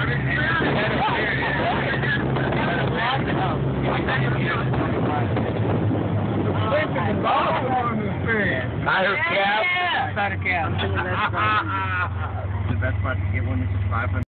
Not her cap. Not her cap. The best part to get one is just 500.